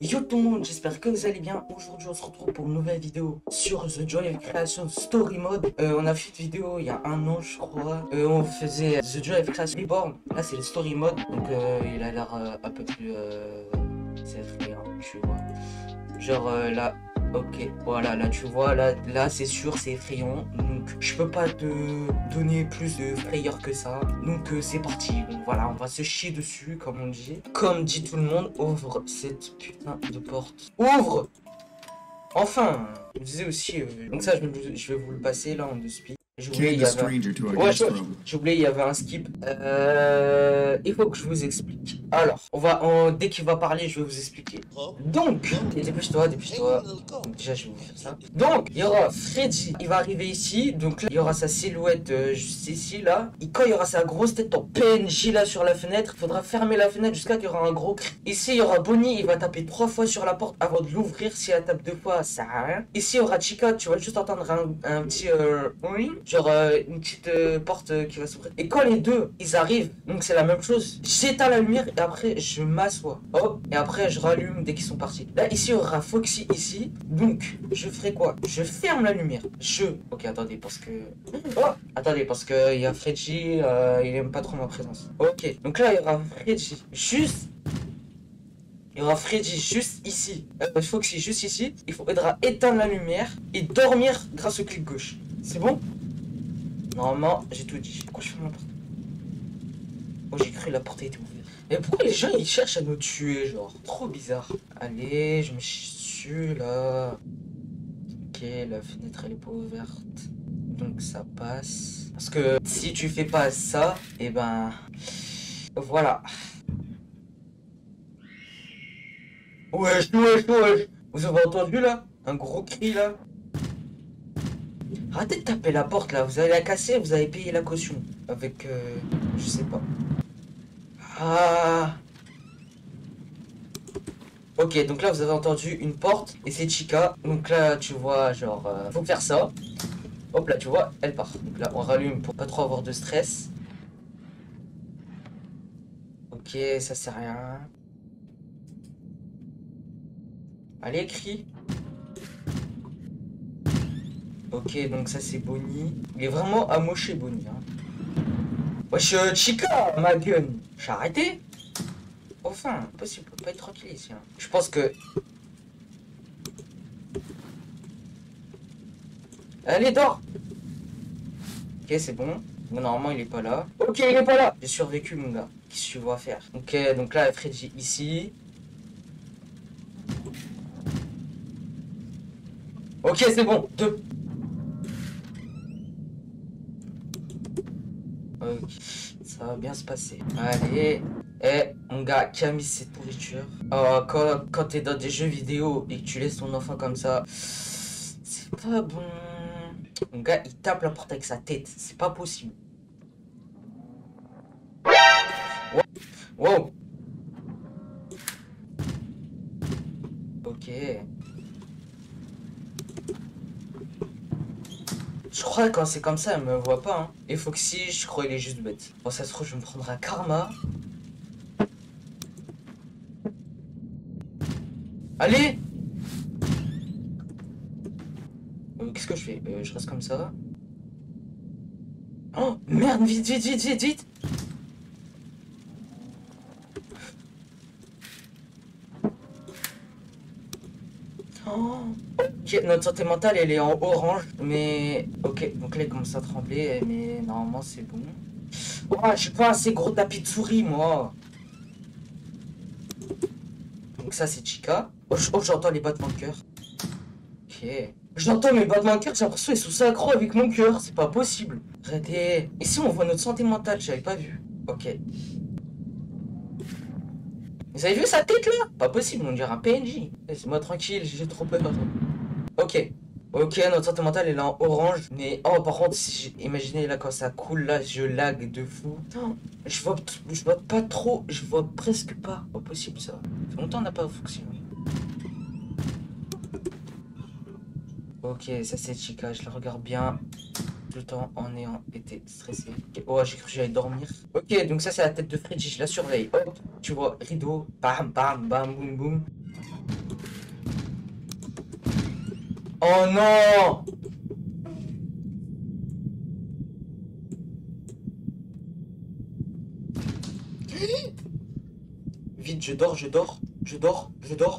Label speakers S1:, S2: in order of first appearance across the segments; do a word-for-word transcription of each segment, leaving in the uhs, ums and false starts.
S1: Yo tout le monde, j'espère que vous allez bien. Aujourd'hui on se retrouve pour une nouvelle vidéo sur The Joy of Creation Story Mode. euh, On a fait une vidéo il y a un an je crois. euh, On faisait The Joy of Creation Reborn. Là c'est le Story Mode. Donc euh, il a l'air euh, un peu plus euh... c'est effrayant, tu vois. Genre euh, là, ok, voilà, là tu vois, là, là c'est sûr, c'est effrayant. Donc je peux pas te donner plus de frayeur que ça. Donc euh, c'est parti. Donc voilà, on va se chier dessus, comme on dit. Comme dit tout le monde, ouvre cette putain de porte. Ouvre! Enfin! Je disais aussi, euh, donc ça je, je vais vous le passer là en deux speed. J'ai oublié, il y avait... Ouais, j'ai oublié, il y avait un skip. Euh, il faut que je vous explique. Alors, on va, on, dès qu'il va parler, je vais vous expliquer. Donc, dépêche-toi, dépêche-toi. Donc, déjà, je vais vous faire ça. Donc, il y aura Freddy. Il va arriver ici. Donc là, il y aura sa silhouette euh, juste ici, là. Et quand il y aura sa grosse tête en P N J là sur la fenêtre, il faudra fermer la fenêtre jusqu'à qu'il y aura un gros cri. Ici, il y aura Bonnie. Il va taper trois fois sur la porte avant de l'ouvrir. Si elle tape deux fois, ça sert à rien. Ici, il y aura Chica. Tu vas juste entendre un, un petit euh, oui. Genre euh, une petite euh, porte euh, qui va s'ouvrir. Et quand les deux, ils arrivent, donc c'est la même chose. J'éteins la lumière et après je m'assois. Oh, et après je rallume dès qu'ils sont partis. Là, ici, il y aura Foxy ici. Donc, je ferai quoi? Je ferme la lumière. Je... Ok, attendez, parce que... Oh, attendez, parce que il y a Freddy, euh, il aime pas trop ma présence. Ok, donc là, il y aura Freddy. Juste... Il y aura Freddy juste ici. Euh, Foxy juste ici. Il faudra éteindre la lumière et dormir grâce au clic gauche. C'est bon? Normalement, j'ai tout dit. Pourquoi je ferme la porte? Oh, j'ai cru la porte était ouverte. Mais pourquoi les gens ils cherchent à nous tuer, genre? Trop bizarre. Allez, je me chie dessus là. Ok, la fenêtre elle est pas ouverte. Donc ça passe. Parce que si tu fais pas ça, et eh ben. Voilà. Wesh, wesh, wesh. Vous avez entendu là? Un gros cri là? Arrêtez de taper la porte là, vous allez la casser, vous avez payé la caution. Avec, euh, je sais pas. Ah. Ok, donc là vous avez entendu une porte et c'est Chica. Donc là tu vois, genre, euh, faut faire ça. Hop là, tu vois, elle part. Donc là on rallume pour pas trop avoir de stress. Ok, ça sert à rien. Allez, crie. Ok, donc ça c'est Bonnie. Il est vraiment amoché Bonnie. Hein. Wesh, euh, Chica, ma gueule. J'ai arrêté. Enfin, impossible, on peut pas être tranquille ici. Hein. Je pense que... Allez, dors. Ok, c'est bon. Bon, normalement, il est pas là. Ok, il est pas là. J'ai survécu, mon gars. Qu'est-ce que tu vas faire? Ok, donc là, Freddy ici. Ok, c'est bon. Deux. Ok, ça va bien se passer. Allez. Eh, mon gars, qui a mis cette pourriture? Oh, quand, quand t'es dans des jeux vidéo et que tu laisses ton enfant comme ça, c'est pas bon. Mon gars, il tape la porte avec sa tête. C'est pas possible. Wow. Ok. Je crois que quand c'est comme ça, elle me voit pas. Hein. Et Foxy, je crois il est juste bête. Bon, ça se trouve, je vais me prendre un karma. Allez. euh, Qu'est-ce que je fais? euh, Je reste comme ça. Oh, merde, vite, vite, vite, vite, vite. Oh. Ok, notre santé mentale, elle est en orange. Mais, ok, donc là, il commence à trembler. Mais normalement, c'est bon. Oh, j'ai pas assez gros tapis de souris, moi. Donc ça, c'est Chica. Oh, oh j'entends les battements de cœur. Ok. J'entends mes battements de cœur, j'ai l'impression qu'ils sont synchro avec mon cœur. C'est pas possible. Arrêtez. Ici, on voit notre santé mentale, j'avais pas vu. Ok. Vous avez vu sa tête là? Pas possible, on dirait un P N J. Laissez-moi tranquille, j'ai trop peur. Ok. Ok, notre santé mentale elle est en orange. Mais oh, par contre, si imaginez là quand ça coule là, je lag de fou. Non, je vois, je vois pas trop, je vois presque pas. Pas possible ça. Ça fait longtemps qu'on n'a pas fonctionné. Ok, ça c'est Chica, je la regarde bien. Tout le temps en ayant été stressé. Okay. Oh, j'ai cru que j'allais dormir. Ok, donc ça c'est la tête de Freddy, je la surveille. Hop, tu vois, rideau, bam, bam, bam, boum, boum. Oh non! Vite, je dors, je dors, je dors, je dors.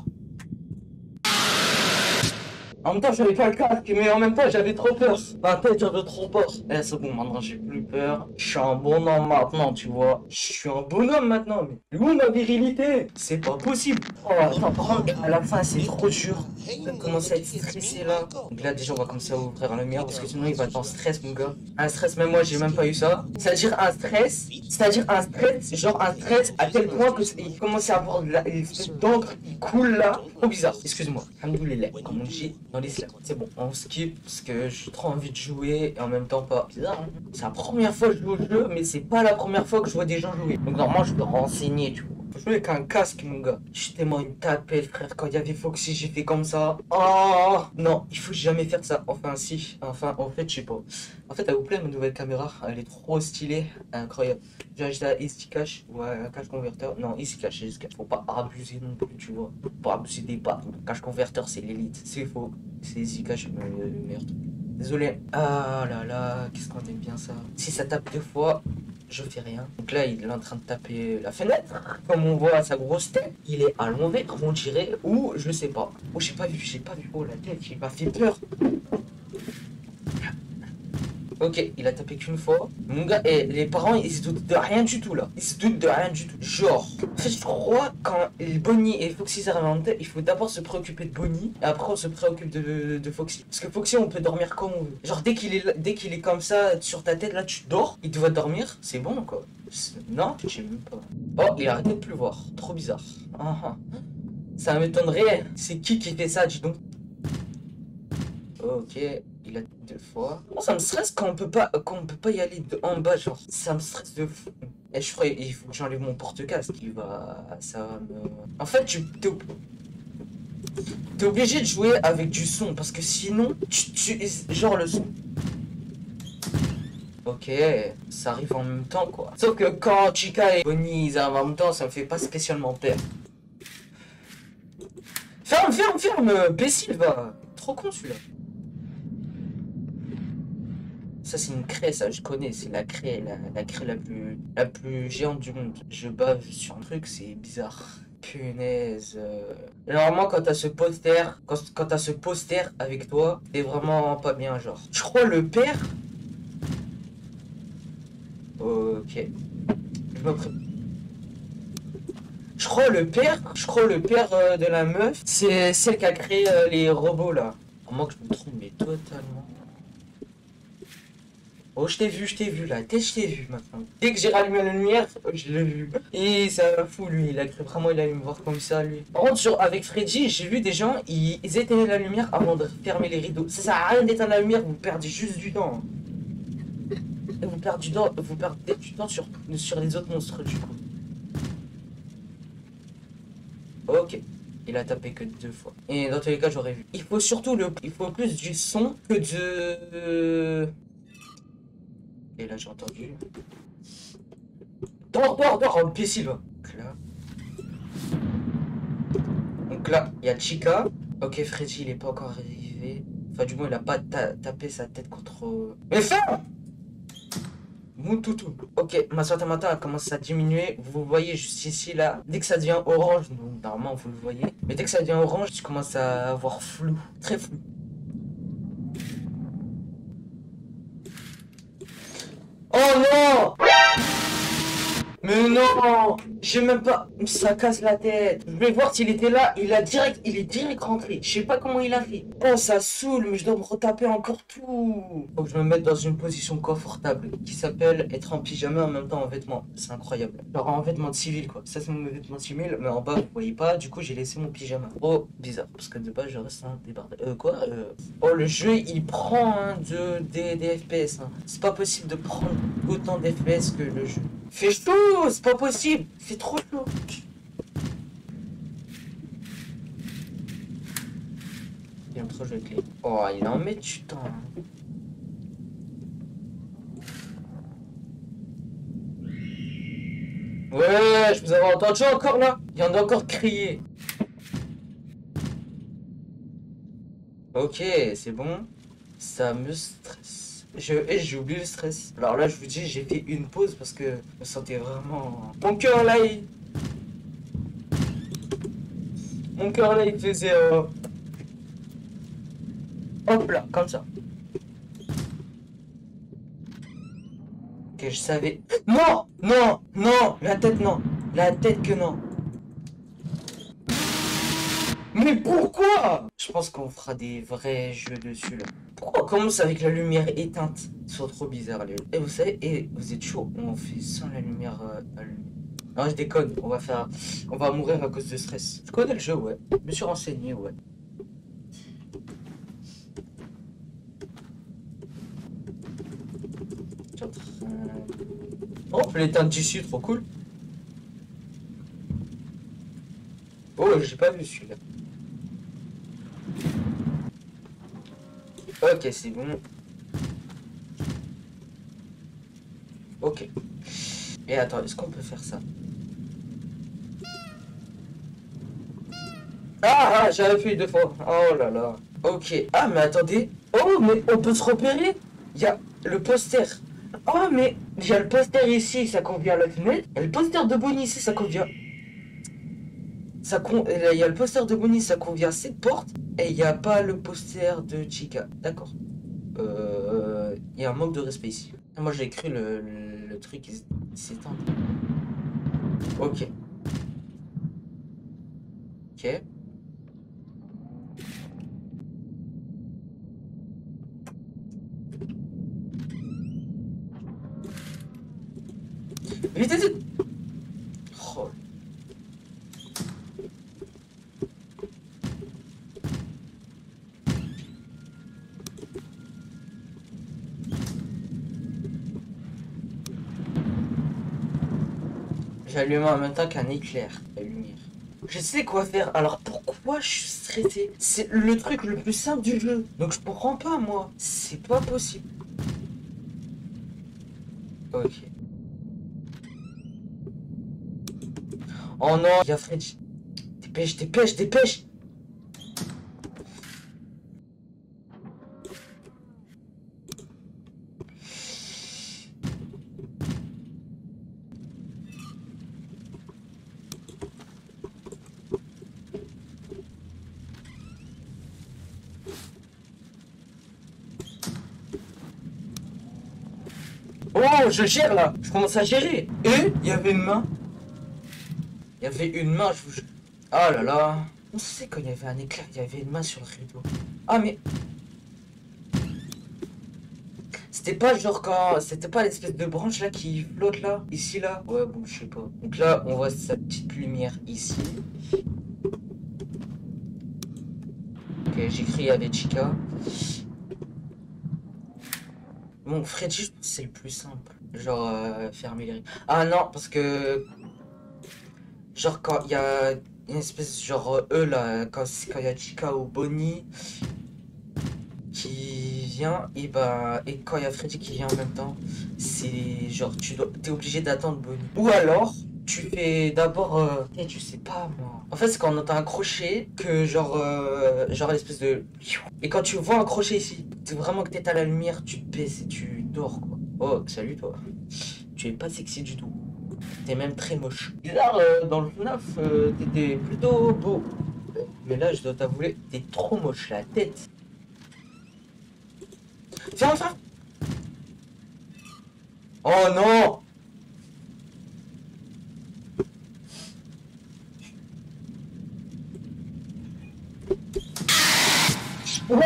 S1: En même temps, j'avais pas le casque, mais en même temps, j'avais trop peur. Ma tête, j'avais trop peur. Eh, c'est bon, maintenant, j'ai plus peur. Je suis un bonhomme maintenant, tu vois. Je suis un bonhomme maintenant, mais où ma virilité? C'est pas possible. Oh, attends, par contre, à la fin, c'est trop dur. Je vais commencer à être stressé, là. Donc là, déjà, on va commencer à ouvrir le mien, parce que sinon, il va être en stress, mon gars. Un stress, même moi, j'ai même pas eu ça. C'est-à-dire un stress, c'est-à-dire un stress, genre un stress à tel point que il commence à avoir de la d'encre qui coule, là. Trop bizarre. Excuse-moi. Alhamdoulilah, comme on dit dans l'islam. C'est bon, on skip parce que j'ai trop envie de jouer et en même temps pas. Bizarre, hein. C'est la première fois que je joue au jeu, mais c'est pas la première fois que je vois des gens jouer. Donc normalement, je dois renseigner, tu vois. Faut jouer avec un casque, mon gars. J'étais tellement une tapette, frère. Quand il y avait Foxy, j'ai fait comme ça. Oh non, il faut jamais faire ça. Enfin, si. Enfin, en fait, je sais pas. En fait, elle vous plaît, ma nouvelle caméra. Elle est trop stylée. Incroyable. J'ai acheté un Easy Cache ou un cache converteur. Non, Easy Cache, Easy Cache. Faut pas abuser non plus, tu vois. Faut pas abuser des pattes. Cache converteur, c'est l'élite. C'est faux. C'est Easy Cache, euh, merde. Désolé. Ah là là, qu'est-ce qu'on aime bien ça. Si ça tape deux fois, je fais rien. Donc là, il est en train de taper la fenêtre. Comme on voit sa grosse tête, il est à l'envers, on dirait. Ou je sais pas. Oh, j'ai pas vu, j'ai pas vu. Oh, la tête, il m'a fait peur. Ok, il a tapé qu'une fois. Mon gars, et les parents, ils se doutent de rien du tout là. Ils se doutent de rien du tout. Genre, en fait, je crois quand Bonnie et Foxy arrivent en tête, il faut d'abord se préoccuper de Bonnie et après on se préoccupe de, de, de Foxy. Parce que Foxy, on peut dormir comme on veut. Genre, dès qu'il est, dès qu'il est comme ça sur ta tête, là, tu dors, il doit dormir, c'est bon quoi. Non, je sais même pas. Oh, il a arrêté de pleuvoir. Trop bizarre. Ah, ah. Ça m'étonnerait. C'est qui qui fait ça, dis donc. Ok. Il a deux fois. Oh, ça me stresse quand on peut pas quand on peut pas y aller de, en bas, genre. Ça me stresse de fou. Et je ferai, il faut que j'enlève mon porte-casque. Il va. Ça va me. En fait, tu t'es t'es obligé de jouer avec du son parce que sinon, tu, tu genre le son. Ok, ça arrive en même temps quoi. Sauf que quand Chica et Bonnie ils arrivent en même temps, ça me fait pas spécialement peur. Ferme, ferme, ferme, imbécile va. Trop con celui-là. Ça c'est une craie, ça je connais, c'est la craie, la, la craie la plus, la plus géante du monde. Je bave sur un truc, c'est bizarre. Punaise. Euh... Normalement quand t'as ce poster, quand, quand t'as ce poster avec toi, t'es vraiment pas bien genre. Je crois le père. Ok. Je me pré... Je crois le père, je crois le père euh, de la meuf, c'est celle qui a créé euh, les robots là. À moins que je me trompe, mais totalement. Oh, je t'ai vu, je t'ai vu là, je t'ai vu maintenant. Dès que j'ai rallumé la lumière, je l'ai vu. Et ça m'a fou lui, il a cru vraiment il allait me voir comme ça lui. Par contre, sur, avec Freddy, j'ai vu des gens, ils, ils éteignaient la lumière avant de fermer les rideaux. Ça sert à rien d'éteindre la lumière, vous perdez juste du temps. Et vous perdez du temps, vous perdez du temps sur, sur les autres monstres du coup. Ok. Il a tapé que deux fois. Et dans tous les cas, j'aurais vu. Il faut surtout le... Il faut plus du son que de... Et là, j'ai entendu. Dors, dors, dors, imbécile. Donc là... Donc là, il y a Chica. Ok, Freddy, il est pas encore arrivé. Enfin, du moins, il a pas ta tapé sa tête contre... Mais ferme! Moutoutou. Ok, ma santé mentale a commencé à diminuer. Vous voyez juste ici, là. Dès que ça devient orange, donc normalement, vous le voyez. Mais dès que ça devient orange, tu commences à avoir flou. Très flou. Oh non! Mais non! J'ai même pas... Ça casse la tête. Je vais voir s'il était là. Il a direct... Il est direct rentré. Je sais pas comment il a fait. Oh, ça saoule, mais je dois me retaper encore tout. Faut que je me mette dans une position confortable qui s'appelle être en pyjama en même temps en vêtements. C'est incroyable. Genre en vêtements de civil, quoi. Ça, c'est mon vêtement de civil, mais en bas, vous voyez pas. Du coup, j'ai laissé mon pyjama. Oh, bizarre. Parce que de base, je reste un débardeur. Euh, quoi euh... Oh, le jeu, il prend hein, de, des, des F P S. Hein. C'est pas possible de prendre autant d'F P S que le jeu. Fait chaud, c'est pas possible, c'est trop chaud. Il est trop jeu clé. Oh, il en met du temps. Ouais, je vous avais entendu encore là. Il y en a encore crié. Ok, c'est bon. Ça me stresse. Je, et j'ai oublié le stress. Alors là, je vous dis, j'ai fait une pause parce que je me sentais vraiment... Mon cœur là, il... Mon cœur là, il faisait... Euh... Hop là, comme ça. Ok, je savais... Non! Non! Non! La tête, non! La tête que non! Mais pourquoi? Je pense qu'on fera des vrais jeux dessus là. Pourquoi on commence avec la lumière éteinte? Ils sont trop bizarres les... Et vous savez, et vous êtes chaud, on fait sans la lumière euh, allumée. Non, je déconne, on va faire... On va mourir à cause de stress. Je connais le jeu, ouais. Je me suis renseigné, ouais. Oh, on peut l'éteindre d'ici, trop cool. Oh, j'ai pas vu celui-là. Ok, c'est bon. Ok. Et attends, est-ce qu'on peut faire ça? Ah, ah j'avais fait deux fois. Oh là là. Ok. Ah, mais attendez. Oh, mais on peut se repérer. Il y a le poster. Oh, mais il y a le poster ici, ça convient à la fenêtre. Et le poster de Bonnie ici, ça convient... Ça con... Il y a le poster de Bonnie, ça convient à cette porte. Et il n'y a pas le poster de Chica. D'accord. Euh... Il y a un manque de respect ici. Moi, j'ai écrit le, le, le truc qui s'éteint. Ok. Ok. Vite, vite, vite. Oh. J'ai allumé en même temps qu'un éclair, la lumière. Je sais quoi faire, alors pourquoi je suis stressé? C'est le truc le plus simple du jeu. Donc je comprends pas, moi. C'est pas possible. Ok. Oh non, il y a Freddy. Dépêche, dépêche, dépêche. Oh, je gère là. Je commence à gérer. Et il y avait une main. Il y avait une main, je vous jure. Oh là là. On sait quand il y avait un éclair, il y avait une main sur le rideau. Ah mais... C'était pas genre quand... C'était pas l'espèce de branche là qui flotte là? Ici là? Ouais bon je sais pas. Donc là on voit sa petite lumière ici. Ok, j'écris avec Chica. Bon, Freddy, je pense que c'est le plus simple. Genre, euh, fermer les rideaux. Ah non, parce que... Genre, quand il y a une espèce... Genre, euh, eux, là, quand il y a Chica ou Bonnie qui vient, et bah... Et quand il y a Freddy qui vient en même temps, c'est... Genre, tu dois... T'es obligé d'attendre Bonnie. Ou alors... Tu fais d'abord... Euh... Eh, tu sais pas, moi. En fait, c'est quand on entend un crochet que, genre... Euh... Genre, l'espèce de... Et quand tu vois un crochet ici, c'est vraiment que t'es à la lumière, tu te baisses et tu dors, quoi. Oh, salut, toi. Tu es pas sexy du tout. T'es même très moche. Bizarre, euh, dans le F NAF, euh, t'étais plutôt beau. Mais là, je dois t'avouer, t'es trop moche, la tête. Viens, enfin. Oh non. Oh,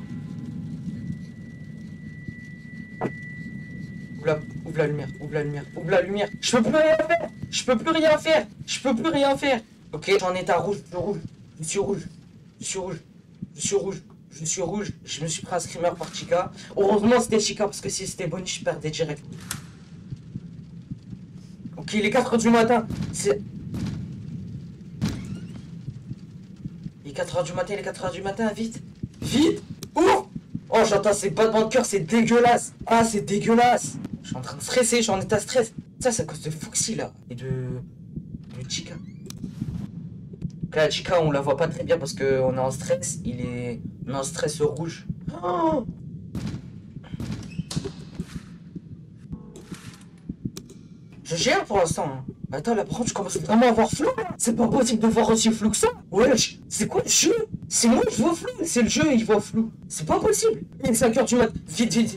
S1: ouvre la, ouvre la lumière, ouvre la lumière, ouvre la lumière. Je peux plus rien faire. Je peux plus rien faire. Je peux plus rien faire. Ok, j'en état rouge, je suis rouge. Je suis rouge. Je suis rouge. Je suis rouge. Je suis rouge. Je me suis pris un screamer par Chica. Heureusement, c'était Chica parce que si c'était Bonnie, je perdais direct. Ok, il est quatre heures du matin. C'est... Il est quatre heures du matin, il est quatre heures du matin, vite. Vite. Ouvre. Oh, j'entends ces battements de cœur, c'est dégueulasse. Ah, c'est dégueulasse. Je suis en train de stresser, je suis en état stress. Ça, c'est à cause de Foxy, là. Et de... de Chica. Là, Chica, on la voit pas très bien parce qu'on est en stress. Il est... On est en stress rouge. Oh, je gère pour l'instant. Hein. Attends, là, par contre, je commence vraiment à avoir flou. C'est pas possible de voir aussi flou que ça. Wesh, c'est quoi le jeu? C'est moi qui vois flou. C'est le jeu, il voit flou. C'est pas possible. Il est cinq heures du mat. Vite, vite.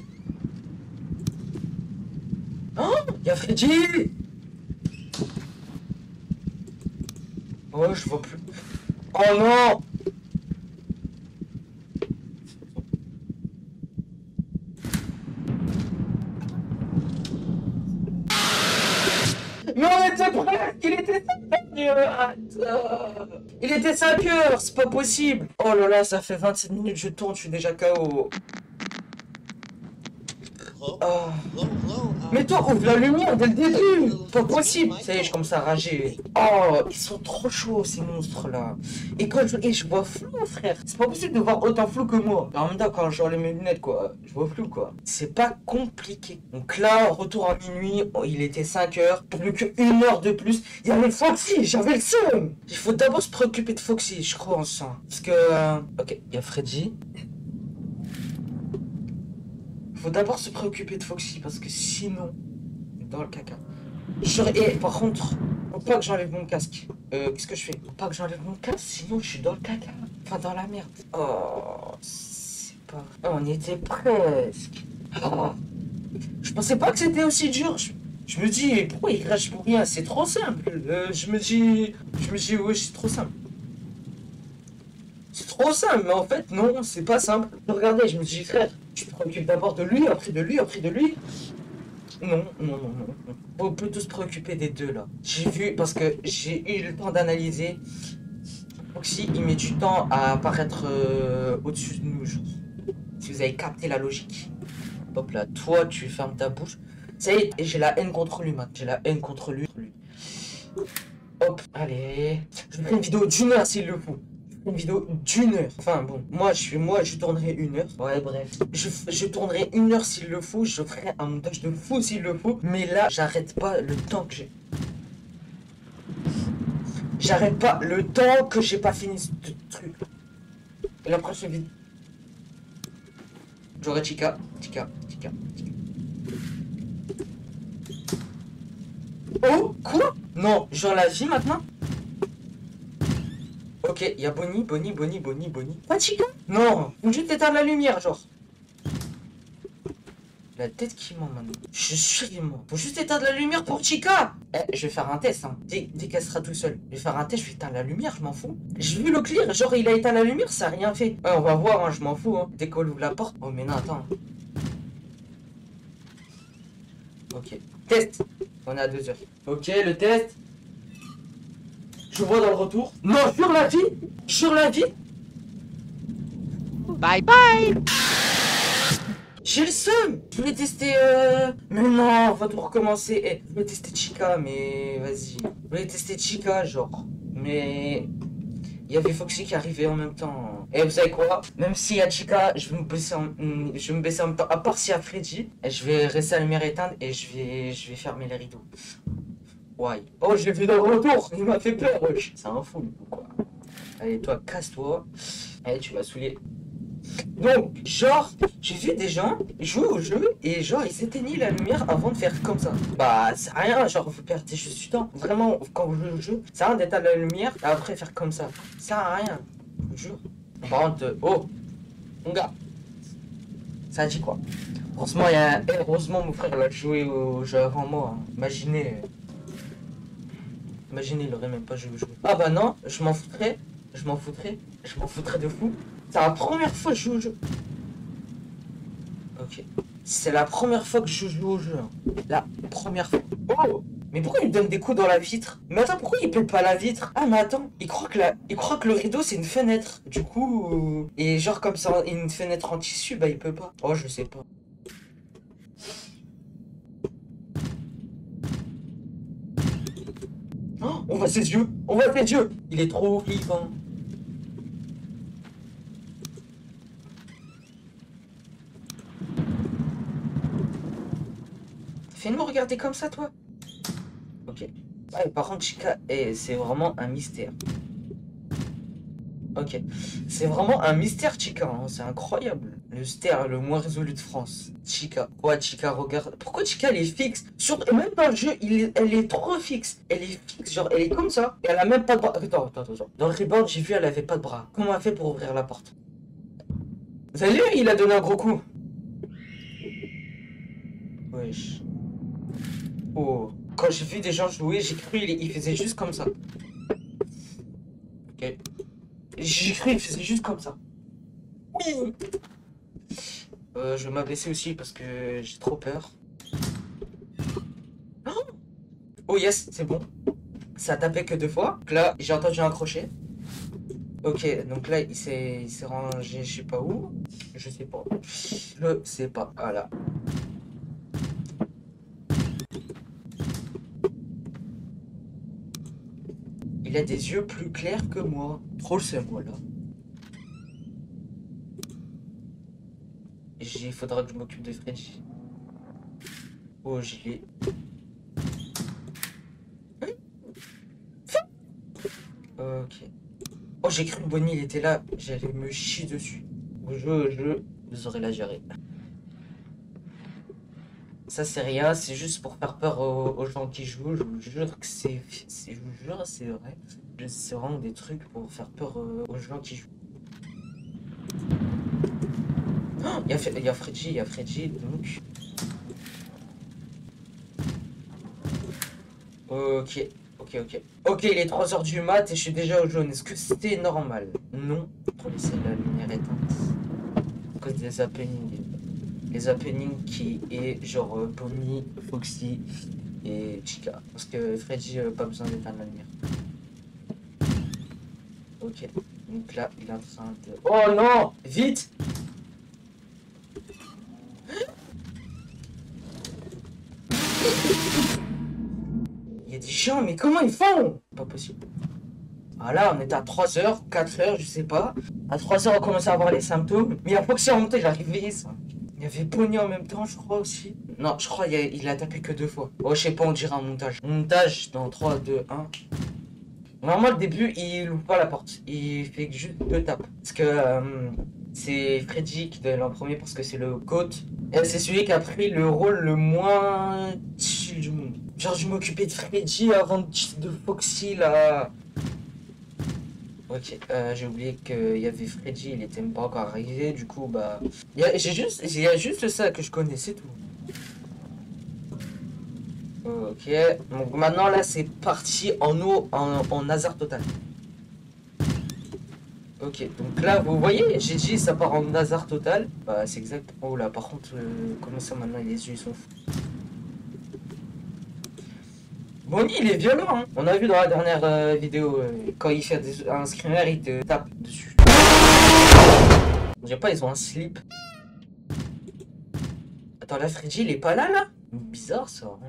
S1: Oh, y'a Freddy. Oh, je vois plus. Oh non. Mais on était presque. Il était cinq heures. Il était cinq heures, c'est pas possible. Oh là là, ça fait vingt-sept minutes, je tourne, je suis déjà K O. Oh. Mais toi, ouvre la lumière dès le début. Pas possible. Ça y est, je commence à rager. Oh, ils sont trop chauds, ces monstres-là. Et quand je, et je vois flou, frère. C'est pas possible de voir autant flou que moi. En même temps, quand j'enlève mes lunettes, quoi, je vois flou, quoi. C'est pas compliqué. Donc là, retour à minuit. Oh, il était cinq heures. Plus qu'une heure de plus. Il y avait Foxy, j'avais le seum. Il faut d'abord se préoccuper de Foxy, je crois, en ça. Parce que... Euh... Ok, il y a Freddy. Faut d'abord se préoccuper de Foxy parce que sinon, dans le caca. Je... Et par contre, faut pas que j'enlève mon casque. Euh, qu'est-ce que je fais? Faut pas que j'enlève mon casque, sinon je suis dans le caca. Enfin, dans la merde. Oh, c'est pas... Oh, on y était presque. Oh. Je pensais pas que c'était aussi dur. Je... je me dis, pourquoi il crache pour rien? C'est trop simple. Euh, je me dis... Je me dis, ouais, c'est trop simple. C'est trop simple, mais en fait, non, c'est pas simple. Regardez, je me dis, frère, tu te préoccupes d'abord de lui, après de lui, après de lui. Non, non, non, non. non. Faut plutôt se préoccuper des deux, là. J'ai vu, parce que j'ai eu le temps d'analyser. Foxy, il met du temps à apparaître euh, au-dessus de nous, genre. Si vous avez capté la logique. Hop là, toi, tu fermes ta bouche. Ça y est, j'ai la haine contre lui, man. J'ai la haine contre lui. Hop, allez. Je fais une vidéo d'une heure s'il le faut. Une vidéo d'une heure. Enfin bon, moi je suis moi je tournerai une heure. Ouais bref. Je, je tournerai une heure s'il le faut. Je ferai un montage de fou s'il le faut. Mais là, j'arrête pas le temps que j'ai. J'arrête pas le temps que j'ai pas fini ce truc. Et la prochaine vidéo. J'aurai Chica. Chica. Chica. Chica. Oh quoi? Non, genre la vie maintenant? Ok, il y a Bonnie, Bonnie, Bonnie, Bonnie, Bonnie. Pas Chica? Non, faut juste éteindre la lumière, genre. La tête qui ment maintenant. Je suis sûr, faut juste éteindre la lumière pour Chica. Eh, je vais faire un test, hein. Dès, dès qu'elle sera tout seule. Je vais faire un test, je vais éteindre la lumière, je m'en fous. J'ai vu le clear, genre il a éteint la lumière, ça a rien fait. Ouais, on va voir, hein, je m'en fous, hein. Dès qu'on ouvre la porte. Oh, mais non, attends. Ok. Test. On est à deux heures. Ok, le test. Je vois dans le retour. Non, sur la vie. Sur la vie.
S2: Bye bye.
S1: J'ai le seum. Je voulais tester... Euh... Mais non, on va tout recommencer. Eh, je voulais tester Chica, mais... Vas-y. Je voulais tester Chica, genre. Mais... Il y avait Foxy qui arrivait en même temps. Et vous savez quoi? Même s'il y a Chica, je vais me baisser en... Je vais me baisser en même temps. À part s'il y a Freddy, je vais rester à la lumière éteinte et je vais... Je vais fermer les rideaux. Ouais. Oh, je l'ai vu dans le retour. Il m'a fait peur, wesh. C'est un fou, ou quoi. Allez, toi, casse-toi. Allez, tu vas saouler. Donc, genre, j'ai vu des gens jouer au jeu et genre, ils s'éteignaient la lumière avant de faire comme ça. Bah, c'est rien, genre, vous perdez juste du temps. Vraiment, quand vous jouez au jeu, ça sert à rien d'éteindre la lumière et après faire comme ça. Ça sert à rien, je vous jure. Par contre, euh, oh, mon gars, ça dit quoi? Heureusement, il y a... Eh, heureusement, mon frère, il a joué au jeu avant moi. Hein. Imaginez... Imaginez, il aurait même pas joué au jeu. Ah bah non, je m'en foutrais. Je m'en foutrais. Je m'en foutrais de fou. C'est la première fois que je joue au jeu. Ok. C'est la première fois que je joue au jeu. Hein. La première fois. Oh! Mais pourquoi il me donne des coups dans la vitre? Mais attends, pourquoi il pète pas la vitre? Ah mais attends, il croit que, la... il croit que le rideau c'est une fenêtre. Du coup... Euh... Et genre comme ça, une fenêtre en tissu, bah il peut pas. Oh, je sais pas. Oh, on voit ses yeux. On voit ses yeux. Il est trop flippant. Fais-nous regarder comme ça, toi. Ok. Ouais, par contre, Chica, eh, c'est vraiment un mystère. Ok. C'est vraiment un mystère, Chica, hein. C'est incroyable. Le mystère le moins résolu de France. Chica. Ouais, Chica, regarde. Pourquoi Chica, elle est fixe? Sur... Même dans le jeu, il est... elle est trop fixe. Elle est fixe, genre, elle est comme ça. Et elle a même pas de bras. Attends, attends, attends. Dans le Reborn, j'ai vu, elle avait pas de bras. Comment elle a fait pour ouvrir la porte? Vous avez vu, il a donné un gros coup. Wesh. Oh. Quand j'ai vu des gens jouer, j'ai cru il, il faisait juste comme ça. Ok. J'ai cru il faisait juste comme ça. Oui. Euh, je vais m'abaisser aussi parce que j'ai trop peur. Oh yes, c'est bon. Ça a tapé que deux fois. Donc là, j'ai entendu un crochet. Ok, donc là, il s'est il s'est rangé, je sais pas où. Je sais pas. Je sais pas. Voilà. Il a des yeux plus clairs que moi. Trop le seum, voilà. Il faudra que je m'occupe de Freddy. Oh, j'y ai. Ok. Oh, j'ai cru que Bonnie il était là. J'allais me chier dessus. Je, je, vous aurez la gérer. Ça, c'est rien. C'est juste pour faire peur aux, aux gens qui jouent. Je vous jure que c'est. Je vous jure, c'est vrai. C'est vraiment des trucs pour faire peur aux gens qui jouent. Oh, il y a, il y a Freddy, il y a Freddy, donc. Ok. Ok, ok. Ok, il est trois heures du mat et je suis déjà au jaune. Est-ce que c'était normal? Non. Pour laisser la lumière éteinte. À cause des happenings. Les happenings qui est genre euh, Bonnie, Foxy et Chica. Parce que Freddy, euh, pas besoin d'éteindre la lumière. Ok. Donc là, il est en train de... Oh non! Vite! Il y a des gens, mais comment ils font? Pas possible. Ah là, on était à trois heures, quatre heures, je sais pas. À trois heures, on commençait à avoir les symptômes. Mais il y a Foxy en montée, j'arrive veillé ça. Il y avait Bonnie en même temps, je crois aussi. Non, je crois qu'il a, il a tapé que deux fois. Oh, je sais pas, on dirait un montage. Montage dans trois, deux, un. Normalement, le début, il ouvre pas la porte. Il fait juste deux tapes. Parce que euh, c'est Freddy qui doit aller en premier parce que c'est le GOAT. Et c'est celui qui a pris le rôle le moins chill du monde. Genre, je m'occupais de Freddy avant de, de Foxy là. Ok, euh, j'ai oublié qu'il y avait Freddy, il était même pas encore arrivé, du coup, bah... Il y a, j'ai juste, il y a juste ça que je connais, c'est tout. Ok, donc maintenant là, c'est parti en eau, en, en hasard total. Ok, donc là, vous voyez, j'ai dit ça part en hasard total. Bah, c'est exact. Oh là, par contre, euh, comment ça maintenant, les yeux sont fous. Bonnie, il est violent, hein. On a vu dans la dernière euh, vidéo, euh, quand il fait des, un screamer, il te tape dessus. Je sais pas, ils ont un slip. Attends, là, Freddy, il est pas là, là? Bizarre, ça. Hein.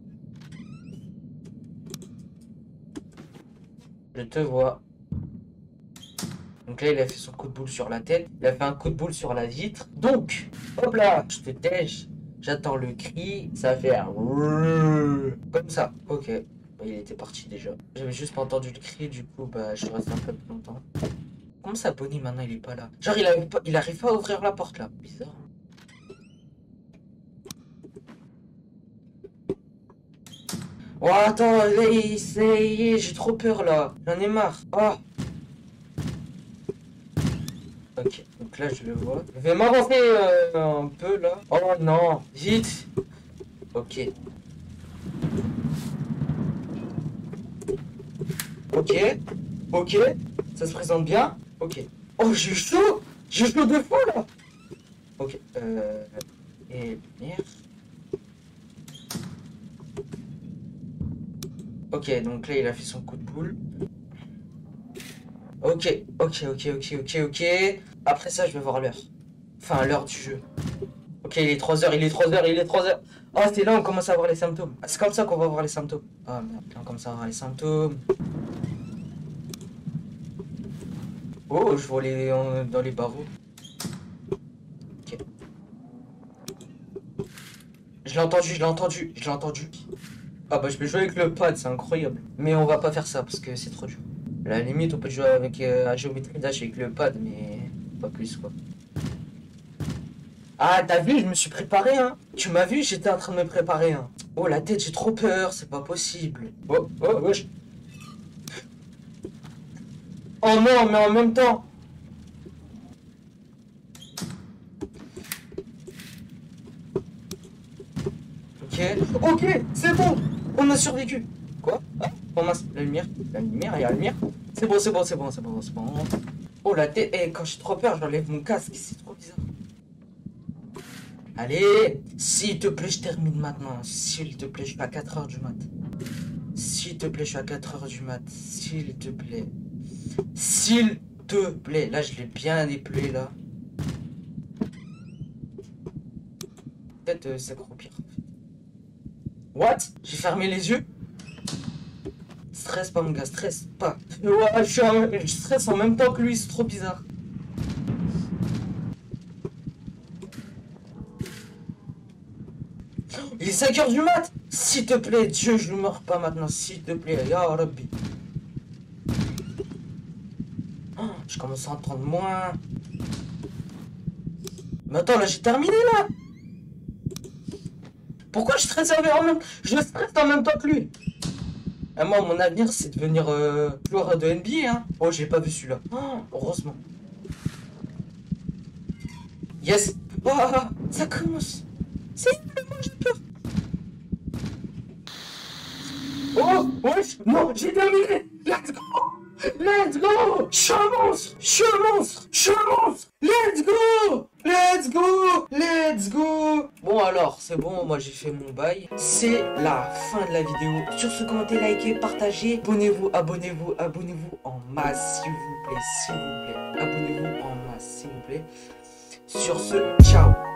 S1: Je te vois. Donc là, il a fait son coup de boule sur la tête. Il a fait un coup de boule sur la vitre. Donc, hop là, je te tège. J'attends le cri. Ça va faire... Comme ça. Ok. Bah, il était parti déjà. J'avais juste pas entendu le cri. Du coup, bah, je reste un peu plus longtemps. Comment ça, Bonnie, maintenant, il est pas là? Genre, il arrive pas, il arrive pas à ouvrir la porte, là. Bizarre. Oh, attends, j'ai trop peur, là. J'en ai marre. Oh. Ok, donc là je le vois. Je vais m'avancer euh, un peu là. Oh non, vite. Ok. Ok. Ok. Ça se présente bien. Ok. Oh, j'ai chaud. J'ai chaud de fou là. Ok. Euh... Et merde. Ok, donc là il a fait son coup de boule. Ok, ok, ok, ok, ok, ok. Après ça, je vais voir l'heure. Enfin, l'heure du jeu. Ok, il est trois heures, il est trois heures, il est trois heures. Oh, c'est là on commence à voir les symptômes. Ah, c'est comme ça qu'on va voir les symptômes. Ah merde, là on commence à voir les symptômes. Oh, je vois les euh, dans les barreaux. Ok. Je l'ai entendu, je l'ai entendu, je l'ai entendu. Ah bah je vais jouer avec le pad, c'est incroyable. Mais on va pas faire ça parce que c'est trop dur. À la limite, on peut jouer avec euh, la géométrie dash avec le pad, mais pas plus quoi. Ah, t'as vu, je me suis préparé, hein. Tu m'as vu, j'étais en train de me préparer, hein. Oh, la tête, j'ai trop peur, c'est pas possible. Oh, oh, wesh. Oh non, mais en même temps. Ok, ok, c'est bon. On a survécu. Quoi? Ah, oh mince, la lumière, la lumière, il y a la lumière. C'est bon, c'est bon, c'est bon, c'est bon, c'est bon. Oh, la tête, eh, quand j'ai trop peur, j'enlève mon casque, c'est trop bizarre. Allez, s'il te plaît, je termine maintenant. S'il te plaît, je suis à quatre heures du mat. S'il te plaît, je suis à quatre heures du mat. S'il te plaît. S'il te plaît. Là, je l'ai bien épelé, là. Peut-être euh, s'accroupir. What? J'ai fermé les yeux? Stresse pas, mon gars, stresse pas. Ouais, je, suis en... je stresse en même temps que lui, c'est trop bizarre. Il est cinq heures du mat. S'il te plaît, Dieu, je ne meurs pas maintenant. S'il te plaît, ya Rabbi. Oh, je commence à entendre moins. Mais attends, là, j'ai terminé, là. Pourquoi je stresse en même... Je stresse en même temps que lui. Et moi, mon avenir, c'est de devenir euh, joueur de N B A, hein. Oh, j'ai pas vu celui-là. Oh, heureusement. Yes. Oh, ça commence. C'est moi, j'ai peur. Oh, wesh, non, j'ai terminé. Let's go. Let's go. Je suis un monstre. Je suis un monstre. Je suis un monstre. Let's go. Let's go. Let's go. Bon alors, c'est bon, moi j'ai fait mon bail. C'est la fin de la vidéo. Sur ce, commentez, likez, partagez. Abonnez-vous, abonnez-vous, abonnez-vous en masse, s'il vous plaît, s'il vous plaît. Abonnez-vous en masse, s'il vous plaît. Sur ce, ciao.